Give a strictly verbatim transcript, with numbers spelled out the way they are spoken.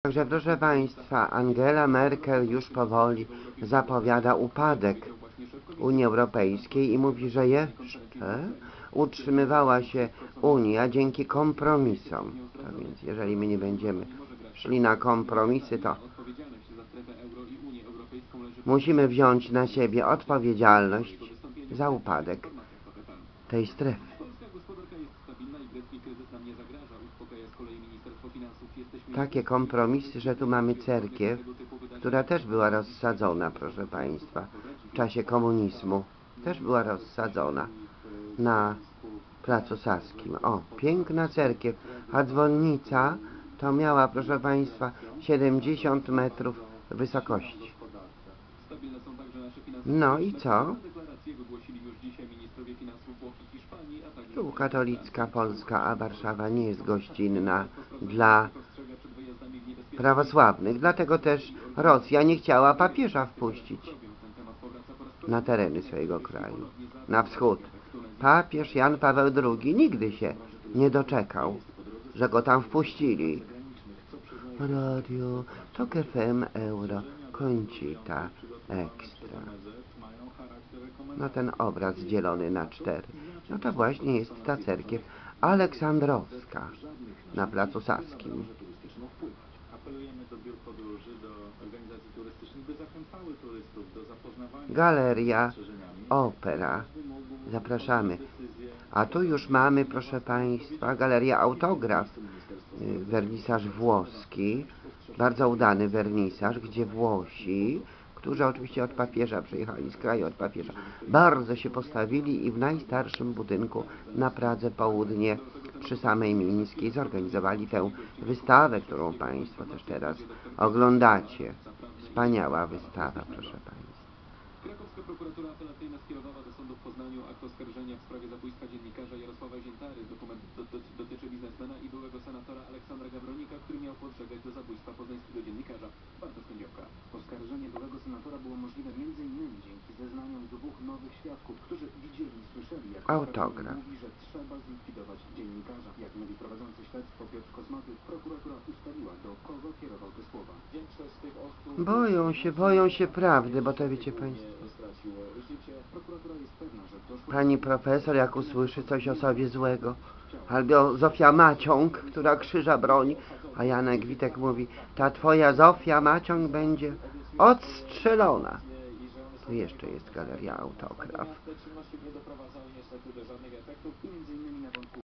Także proszę Państwa, Angela Merkel już powoli zapowiada upadek Unii Europejskiej i mówi, że jeszcze utrzymywała się Unia dzięki kompromisom. To więc jeżeli my nie będziemy szli na kompromisy, to musimy wziąć na siebie odpowiedzialność za upadek tej strefy. Takie kompromisy, że tu mamy cerkiew, która też była rozsadzona, proszę Państwa, w czasie komunizmu. Też była rozsadzona na Placu Saskim. O, piękna cerkiew, a dzwonnica to miała, proszę Państwa, siedemdziesiąt metrów wysokości. No i co? Tu katolicka Polska, a Warszawa nie jest gościnna dla prawosławnych. Dlatego też Rosja nie chciała papieża wpuścić na tereny swojego kraju, na wschód. Papież Jan Paweł drugi nigdy się nie doczekał, że go tam wpuścili. Radio, Tok F M, Euro, Końcita, Ekstra. No ten obraz dzielony na cztery. No to właśnie jest ta cerkiew aleksandrowska na Placu Saskim. Galeria, opera. Zapraszamy. A tu już mamy, proszę Państwa, Galeria Autograf. Wernisaż włoski. Bardzo udany wernisaż, gdzie Włosi, którzy oczywiście od papieża przyjechali, z kraju od papieża, bardzo się postawili i w najstarszym budynku na Pradze Południe przy samej Mińskiej zorganizowali tę wystawę, którą Państwo też teraz oglądacie. Wspaniała wystawa, proszę Państwa. Krakowska prokuratura apelacyjna skierowała do sądu w Poznaniu akt oskarżenia w sprawie zabójstwa dziennikarza Jarosława Ziętary. Dokument do, do, dotyczy biznesmena i byłego senatora Aleksandra Gawronika, który miał podżegać do zabójstwa poznańskiego dziennikarza. Bartosz Kędziołka. Oskarżenie byłego senatora było możliwe między innymi dzięki zeznaniom dwóch nowych świadków, którzy widzieli i słyszeli, jak Autograf. mówi, że trzeba zlikwidować dziennikarza. Jak mówi prowadzący śledztwo Piotr Kosmaty, prokuratura ustaliła, do kogo kierował te słowa. Większość z tych osób Boją się, boją się prawdy, bo to wiecie Państwo. straciło życie. Prokuratura jest pewna, że doszło Pani profesor, jak usłyszy coś o sobie złego, albo Zofia Maciąg, która krzyża broni, a Janek Witek mówi, ta twoja Zofia Maciąg będzie odstrzelona. Tu jeszcze jest Galeria Autograf. Te czynności nie doprowadzały niestety do żadnych efektów. między innymi na wątku